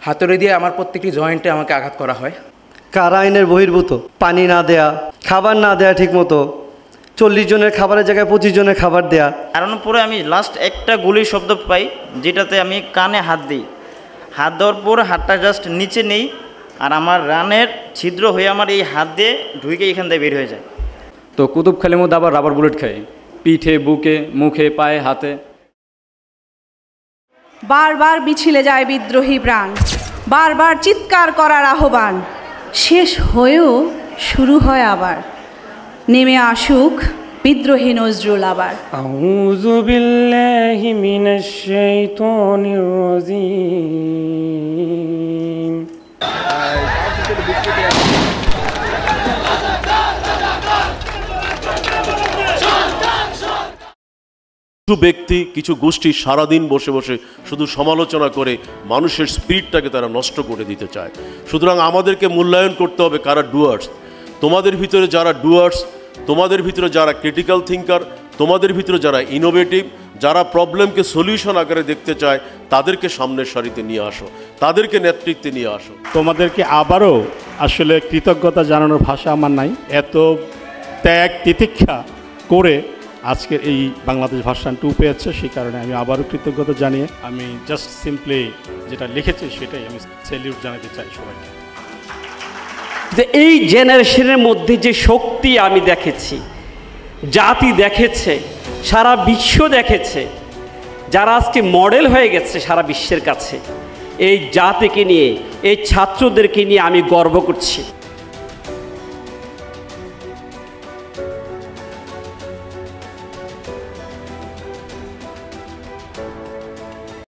হাতুড়ি দিয়ে আমার প্রত্যেকটি জয়েন্টে আমাকে আঘাত করা হয়। কারা আইনের বহির্ভূত? পানি না দেয়া, খাবার না দেয়া ঠিক মতো, 40 জনের খাবারের জায়গায় 25 জনের খাবার দেয়া। কারণ পরে আমি লাস্ট একটা গুলির শব্দ পাই, যেটাতে আমি কানে হাত দিই। হাত দেওয়ার পর হাতটা জাস্ট নিচে নেই, আর আমার রানের ছিদ্র হয়ে আমার এই হাত দিয়ে ঢুকে এখান দিয়ে বের হয়ে যায়। তো কুতুবখালির মধ্যে আবার রাবার বুলেট খাই, পিঠে, বুকে, মুখে, পায়ে, হাতে। বারবার মিছিলে যায় বিদ্রোহী প্রাণ, বারবার চিৎকার করার আহ্বান, শেষ হয়েও শুরু হয় আবার, নেমে আসুক বিদ্রোহী নজরুল আবার। আউযু বিল্লাহি মিনাশ শাইতানির রাজীম। কিছু ব্যক্তি, কিছু গোষ্ঠী সারাদিন বসে বসে শুধু সমালোচনা করে মানুষের স্পিরিটটাকে তারা নষ্ট করে দিতে চায়। সুতরাং আমাদেরকে মূল্যায়ন করতে হবে কারা ডুয়ার্স। তোমাদের ভিতরে যারা ডুয়ার্স, তোমাদের ভিতরে যারা ক্রিটিক্যাল থিঙ্কার, তোমাদের ভিতরে যারা ইনোভেটিভ, যারা প্রবলেমকে সলিউশন আকারে দেখতে চায়, তাদেরকে সামনের সারিতে নিয়ে আসো, তাদেরকে নেতৃত্বে নিয়ে আসো। তোমাদেরকে আবারও আসলে কৃতজ্ঞতা জানানোর ভাষা আমার নাই। এত ত্যাগ তিতিক্ষা করে আজকের এই বাংলাদেশ ভার্সন 2 পেয়েছে, সেই কারণে আমি আবারও কৃতজ্ঞতা জানিয়ে আমি জাস্ট সিম্পলি যেটা লিখেছি সেটাই আমি স্যালিউট জানাতে চাই সবাইকে। যে এই জেনারেশনের মধ্যে যে শক্তি আমি দেখেছি, জাতি দেখেছে, সারা বিশ্ব দেখেছে, যারা আজকে মডেল হয়ে গেছে সারা বিশ্বের কাছে, এই জাতিকে নিয়ে, এই ছাত্রদেরকে নিয়ে আমি গর্ব করছি।